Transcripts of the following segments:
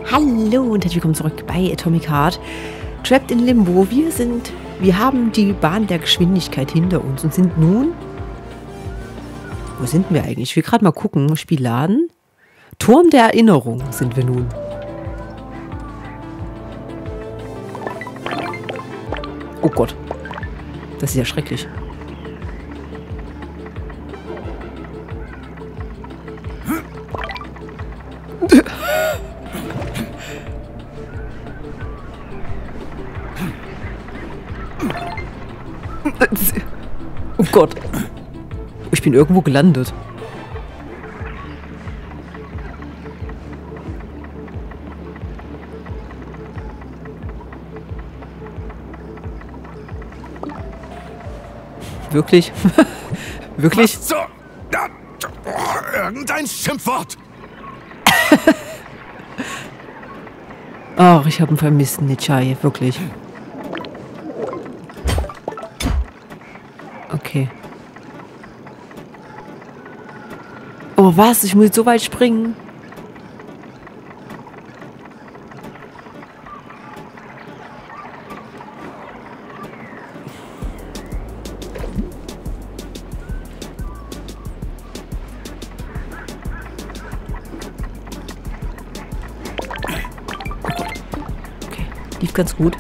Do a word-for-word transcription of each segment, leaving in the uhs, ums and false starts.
Hallo und herzlich willkommen zurück bei Atomic Heart. Trapped in Limbo. Wir sind, wir haben die Bahn der Geschwindigkeit hinter uns und sind nun... Wo sind wir eigentlich? Ich will gerade mal gucken. Spiel laden. Turm der Erinnerung sind wir nun. Oh Gott. Das ist ja schrecklich. Oh Gott. Ich bin irgendwo gelandet. Wirklich? Wirklich? Was zur... Da, oh, irgendein Schimpfwort! Ach, ich habe ihn vermisst, Nechai. Wirklich. Okay. Oh, was? Ich muss jetzt so weit springen. Okay, lief ganz gut.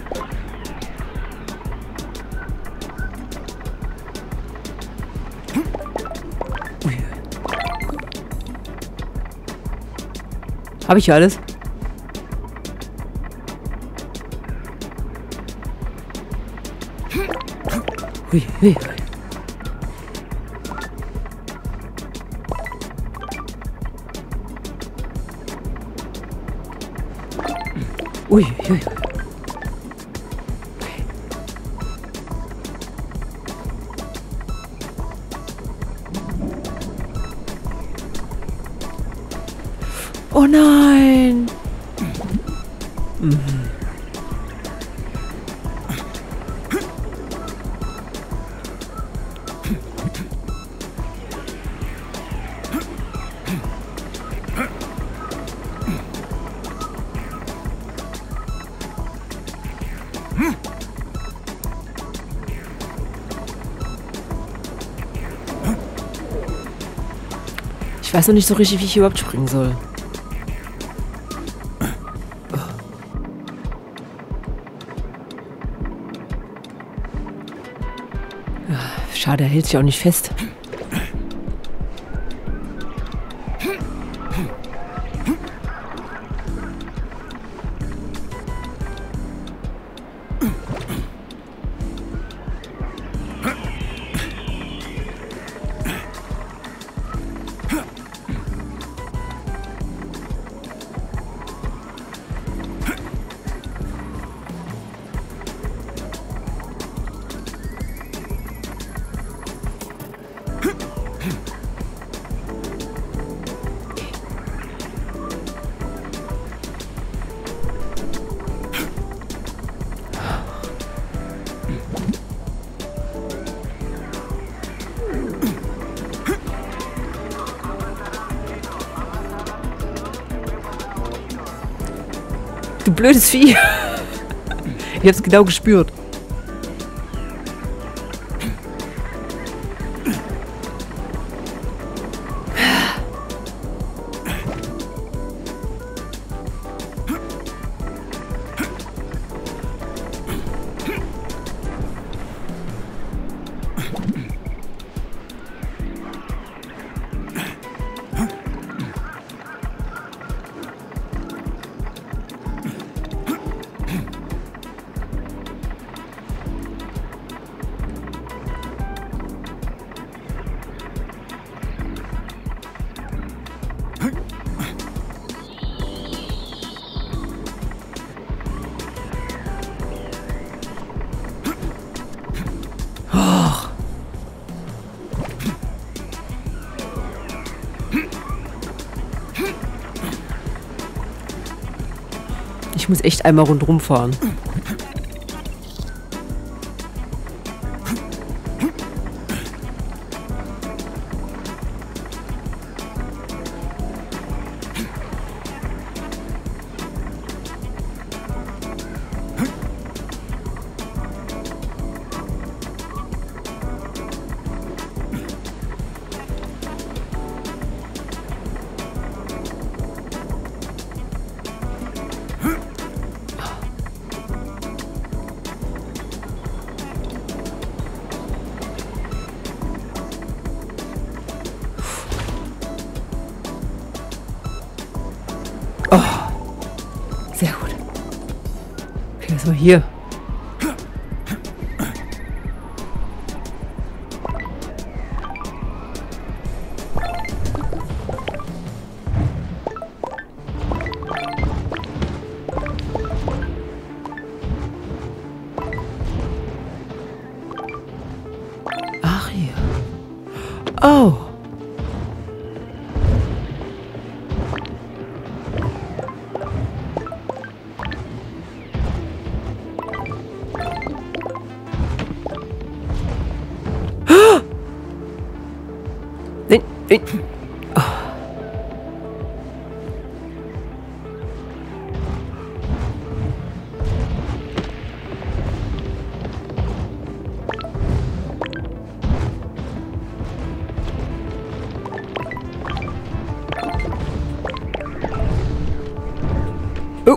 Habe ich alles? Hui, hui. Ui, ui. Oh nein! Mhm. Ich weiß noch nicht so richtig, wie ich überhaupt springen soll. Schade, er hält sich auch nicht fest. Du blödes Vieh. Ich hab's genau gespürt. Ich muss echt einmal rundherum fahren. Oh. Sehr gut. Okay, was war hier? Ach, hier. Oh. Nein, nein. Oh. Oh.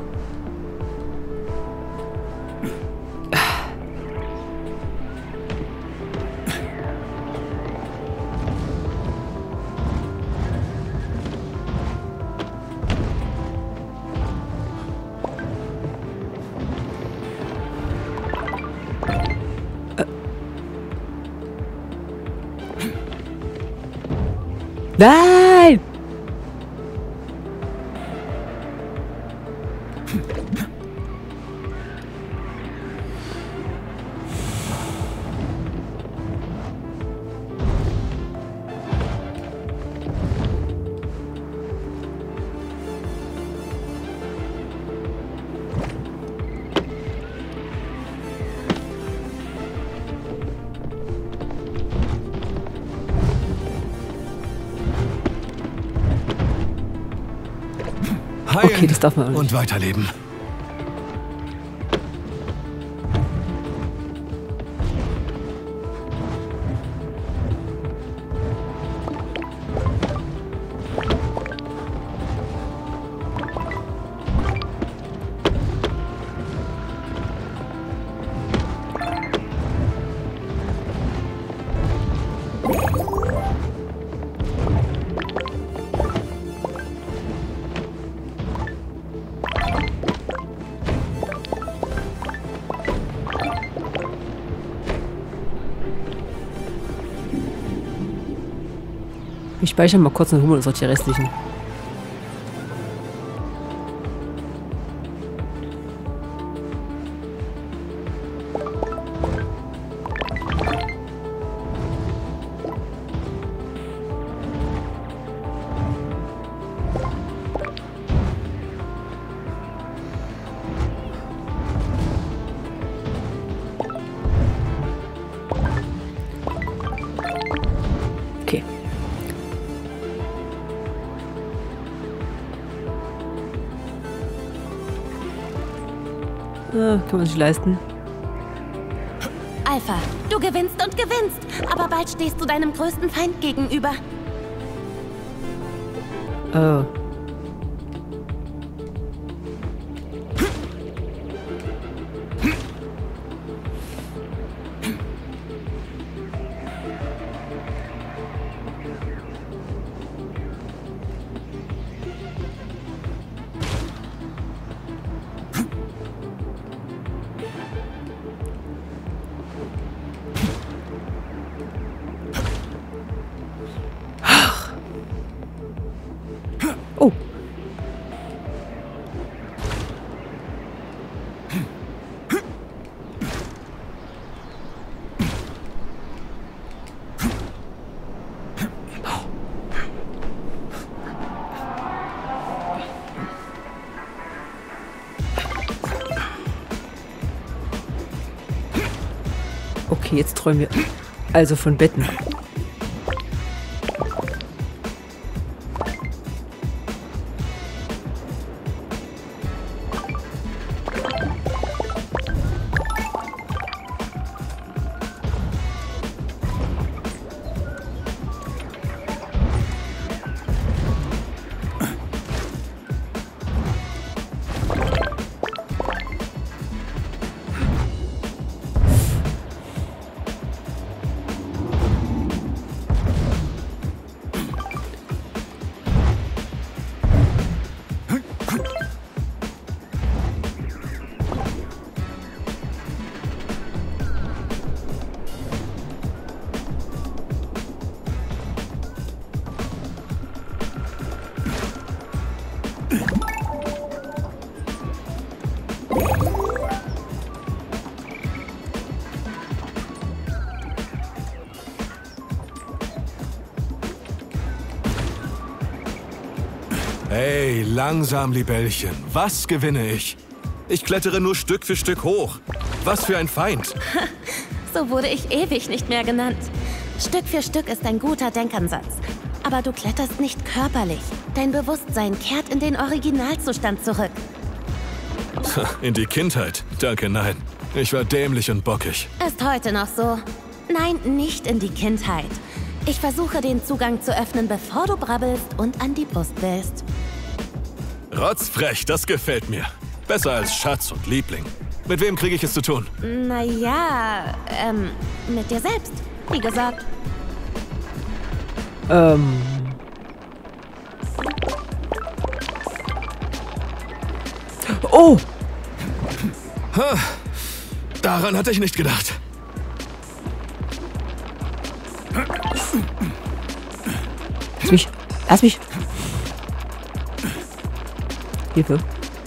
Nein! Heilen Okay, das darf man auch nicht. und weiterleben. Ich speichere mal kurz und hole uns noch die restlichen. Okay. Ah, kann man sich leisten. Alpha, du gewinnst und gewinnst, aber bald stehst du deinem größten Feind gegenüber. Oh. Oh. Okay, jetzt träumen wir also von Betten. Langsam, Libellchen. Was gewinne ich? Ich klettere nur Stück für Stück hoch. Was für ein Feind. So wurde ich ewig nicht mehr genannt. Stück für Stück ist ein guter Denkansatz. Aber du kletterst nicht körperlich. Dein Bewusstsein kehrt in den Originalzustand zurück. In die Kindheit? Danke, nein. Ich war dämlich und bockig. Ist heute noch so. Nein, nicht in die Kindheit. Ich versuche, den Zugang zu öffnen, bevor du brabbelst und an die Brust willst. Rotzfrech, das gefällt mir. Besser als Schatz und Liebling. Mit wem kriege ich es zu tun? Naja, ähm, mit dir selbst, wie gesagt. Ähm. Oh! Daran hatte ich nicht gedacht. Lass mich. Lass mich. Hilfe.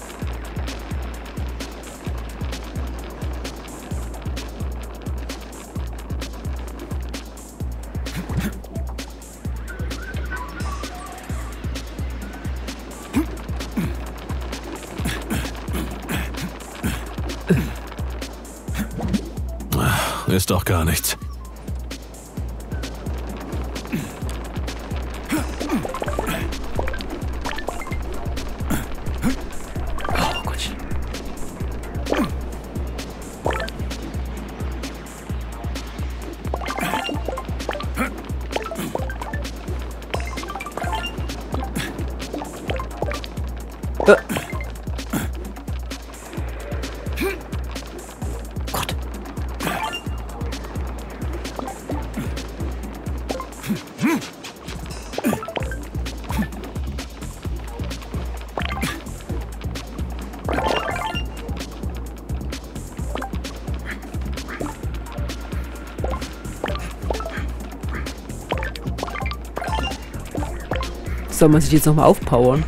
Ist doch gar nichts. Oh Gott. Äh. Gott. Soll man sich jetzt nochmal aufpowern?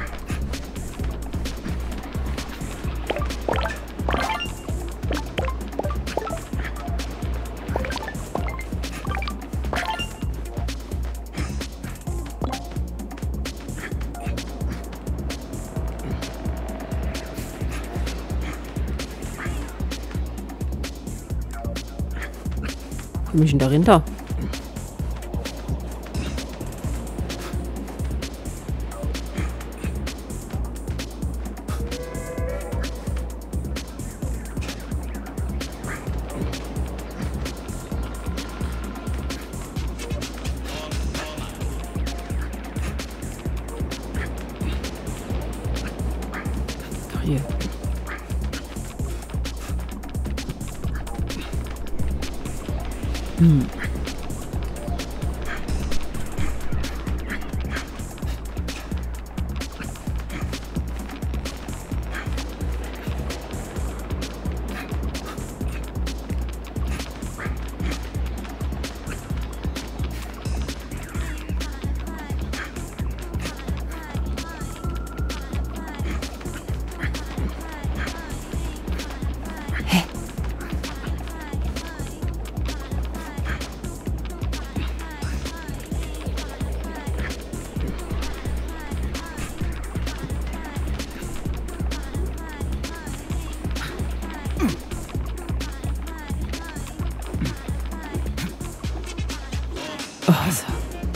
Komm ich denn dahinter? Hier. Hm. Oh, so.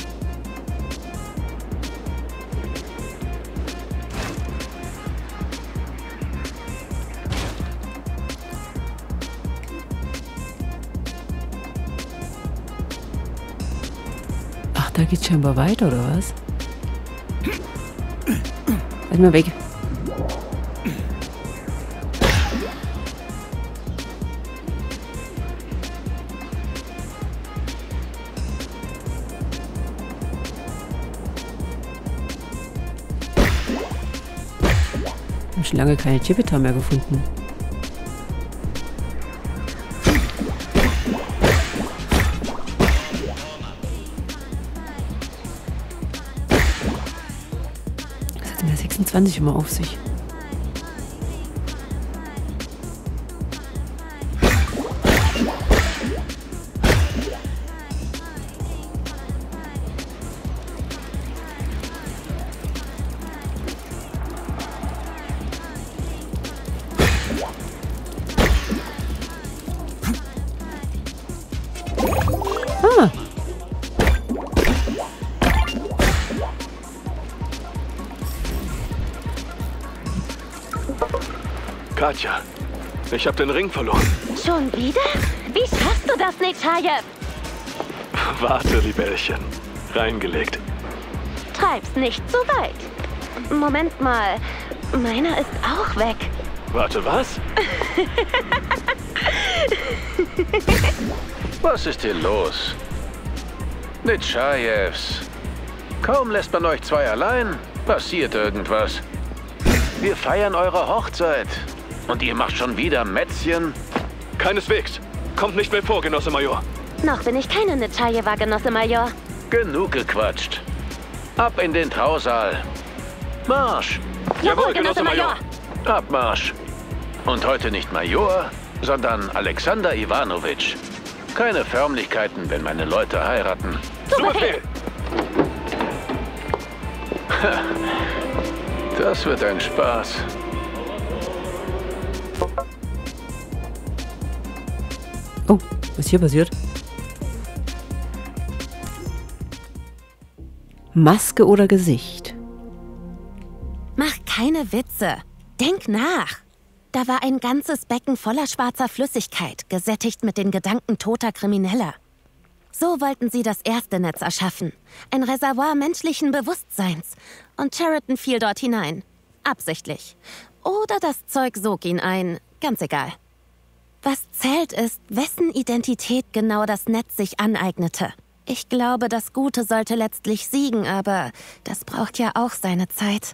Ach, da geht's scheinbar weiter, oder was? Lass mal weg. Ich habe schon lange keine Tierpeter mehr gefunden. Das hat mir sechsundzwanzig immer auf sich. Katja, ich habe den Ring verloren. Schon wieder? Wie schaffst du das, Nechayev? Warte, Libellchen. Reingelegt. Treib's nicht zu weit. Moment mal, meiner ist auch weg. Warte, was? Was ist hier los? Nechayevs. Kaum lässt man euch zwei allein, passiert irgendwas. Wir feiern eure Hochzeit. Und ihr macht schon wieder Mätzchen? Keineswegs. Kommt nicht mehr vor, Genosse Major. Noch bin ich keine Nechayewa, Genosse Major. Genug gequatscht. Ab in den Trausaal. Marsch! Jawohl, Genosse Major. Abmarsch! Und heute nicht Major, sondern Alexander Iwanowitsch. Keine Förmlichkeiten, wenn meine Leute heiraten. Zu Befehl! Das wird ein Spaß. Oh, was ist hier passiert? Maske oder Gesicht? Mach keine Witze. Denk nach. Da war ein ganzes Becken voller schwarzer Flüssigkeit, gesättigt mit den Gedanken toter Krimineller. So wollten sie das erste Netz erschaffen. Ein Reservoir menschlichen Bewusstseins. Und Cheriton fiel dort hinein. Absichtlich. Oder das Zeug sog ihn ein. Ganz egal. Was zählt ist, wessen Identität genau das Netz sich aneignete. Ich glaube, das Gute sollte letztlich siegen, aber das braucht ja auch seine Zeit.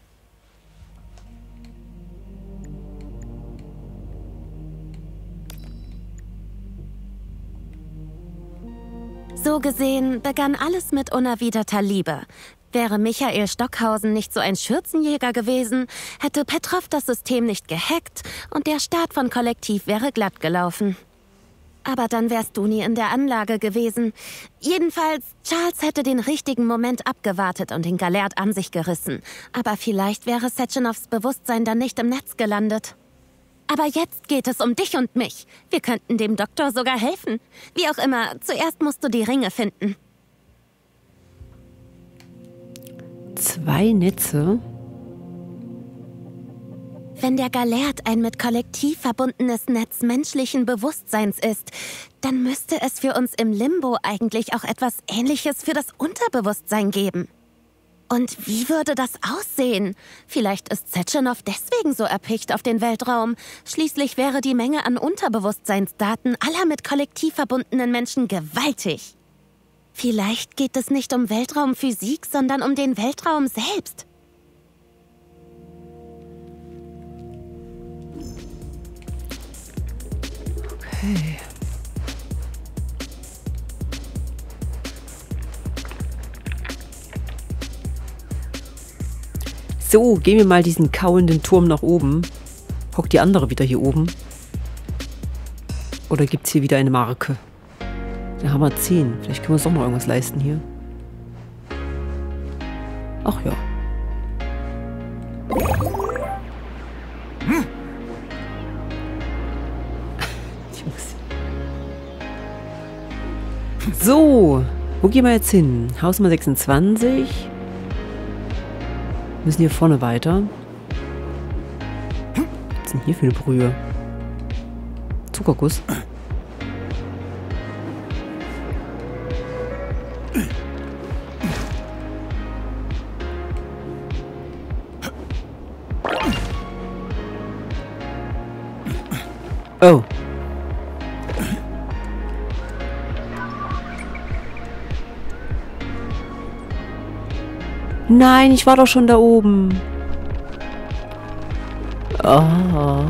So gesehen begann alles mit unerwiderter Liebe. Wäre Michael Stockhausen nicht so ein Schürzenjäger gewesen, hätte Petrov das System nicht gehackt und der Start von Kollektiv wäre glatt gelaufen. Aber dann wärst du nie in der Anlage gewesen. Jedenfalls, Charles hätte den richtigen Moment abgewartet und den Galert an sich gerissen. Aber vielleicht wäre Setchenovs Bewusstsein dann nicht im Netz gelandet. Aber jetzt geht es um dich und mich. Wir könnten dem Doktor sogar helfen. Wie auch immer, zuerst musst du die Ringe finden. Zwei Netze? Wenn der Galert ein mit Kollektiv verbundenes Netz menschlichen Bewusstseins ist, dann müsste es für uns im Limbo eigentlich auch etwas Ähnliches für das Unterbewusstsein geben. Und wie würde das aussehen? Vielleicht ist Setchenov deswegen so erpicht auf den Weltraum. Schließlich wäre die Menge an Unterbewusstseinsdaten aller mit Kollektiv verbundenen Menschen gewaltig. Vielleicht geht es nicht um Weltraumphysik, sondern um den Weltraum selbst. Okay. So, gehen wir mal diesen kauenden Turm nach oben. Hockt die andere wieder hier oben? Oder gibt es hier wieder eine Marke? Dann haben wir zehn. Vielleicht können wir uns doch mal irgendwas leisten hier. Ach ja. Hm. So, wo gehen wir jetzt hin? Haus Nummer sechsundzwanzig. Müssen hier vorne weiter. Was ist denn hier für eine Brühe? Zuckerguss. Oh. Nein, ich war doch schon da oben. Oh.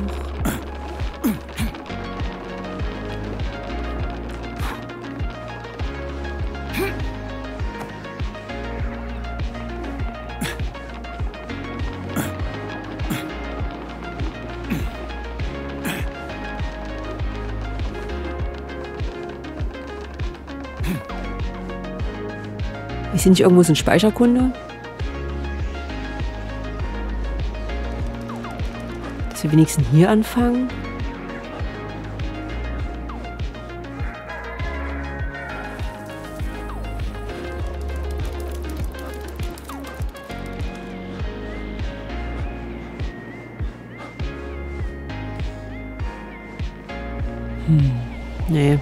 Ist hier nicht irgendwo so ein Speicherkunde? Dass wir wenigstens hier anfangen? Hm, nee.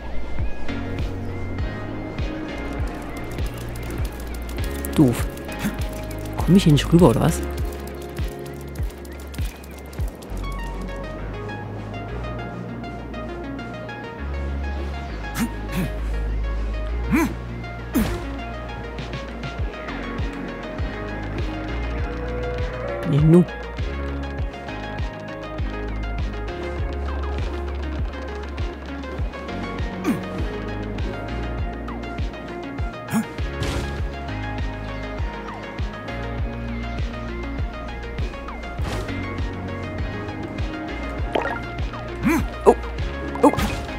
Doof. Komme ich hier nicht rüber, oder was? Nee, nu. Oh. Oh.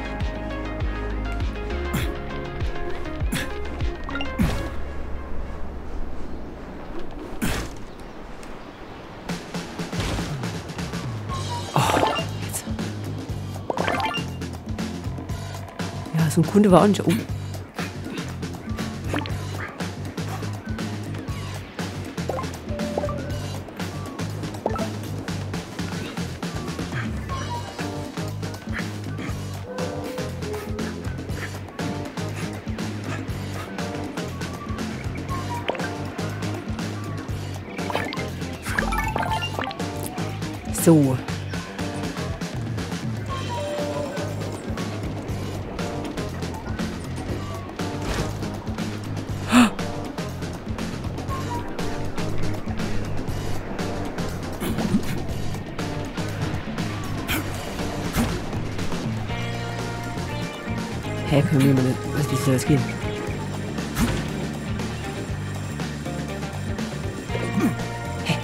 Ja, so ein Kunde war auch nicht. Oh. So. Hä, hey, können wir mal, was, wie soll das gehen? Hä?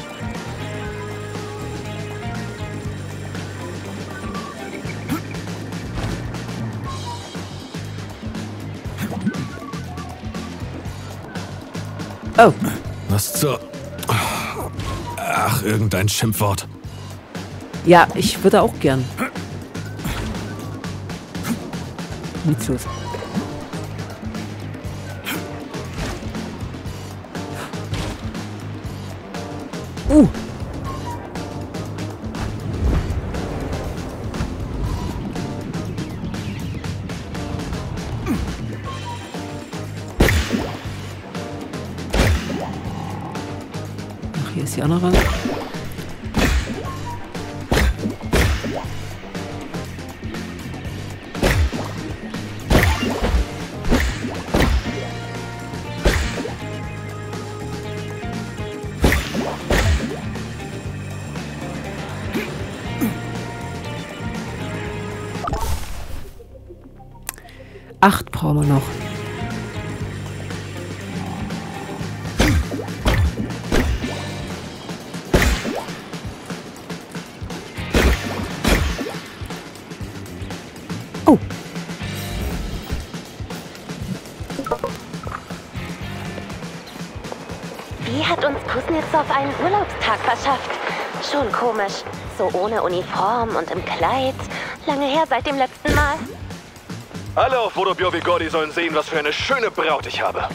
Oh. Was zur... Ach, irgendein Schimpfwort. Ja, ich würde auch gern. Nutzlos. Uh. Ach, hier ist die andere. Acht brauchen wir noch. Oh. Wie hat uns Kuznetsov einen Urlaubstag verschafft? Schon komisch. So ohne Uniform und im Kleid. Lange her seit dem letzten Mal. Alle auf Vodopjovigordi sollen sehen, was für eine schöne Braut ich habe.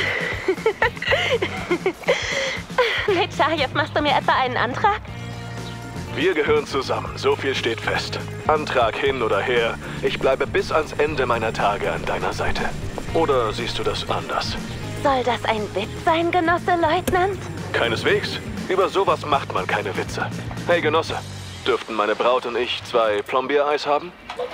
Nechayev, machst du mir etwa einen Antrag? Wir gehören zusammen, so viel steht fest. Antrag hin oder her, ich bleibe bis ans Ende meiner Tage an deiner Seite. Oder siehst du das anders? Soll das ein Witz sein, Genosse Leutnant? Keineswegs. Über sowas macht man keine Witze. Hey Genosse, dürften meine Braut und ich zwei Plombiereis haben?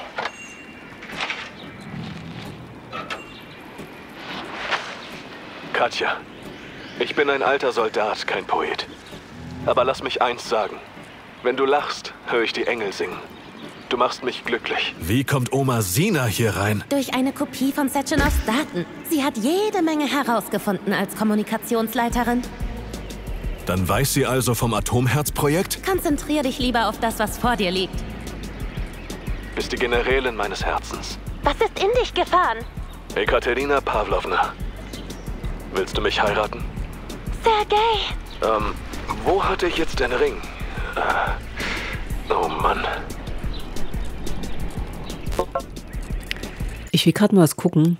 Katja, ich bin ein alter Soldat, kein Poet. Aber lass mich eins sagen. Wenn du lachst, höre ich die Engel singen. Du machst mich glücklich. Wie kommt Oma Sina hier rein? Durch eine Kopie von Setchenovs Daten. Sie hat jede Menge herausgefunden als Kommunikationsleiterin. Dann weiß sie also vom Atomherz-Projekt? Konzentrier dich lieber auf das, was vor dir liegt. Bist die Generälin meines Herzens. Was ist in dich gefahren? Ekaterina Pawlowna. Willst du mich heiraten? Sergei! Ähm, wo hatte ich jetzt den Ring? Äh, oh Mann. Ich will gerade mal was gucken.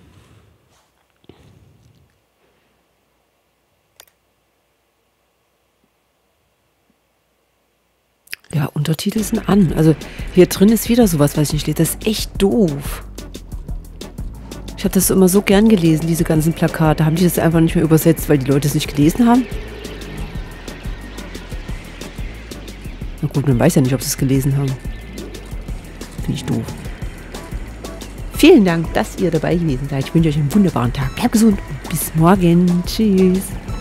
Ja, Ja, Untertitel sind an. Also hier drin ist wieder sowas, was ich nicht lese. Das ist echt doof. Ich habe das immer so gern gelesen, diese ganzen Plakate. Haben die das einfach nicht mehr übersetzt, weil die Leute es nicht gelesen haben? Na gut, man weiß ja nicht, ob sie es gelesen haben. Finde ich doof. Vielen Dank, dass ihr dabei gewesen seid. Ich wünsche euch einen wunderbaren Tag. Bleibt gesund und bis morgen. Tschüss.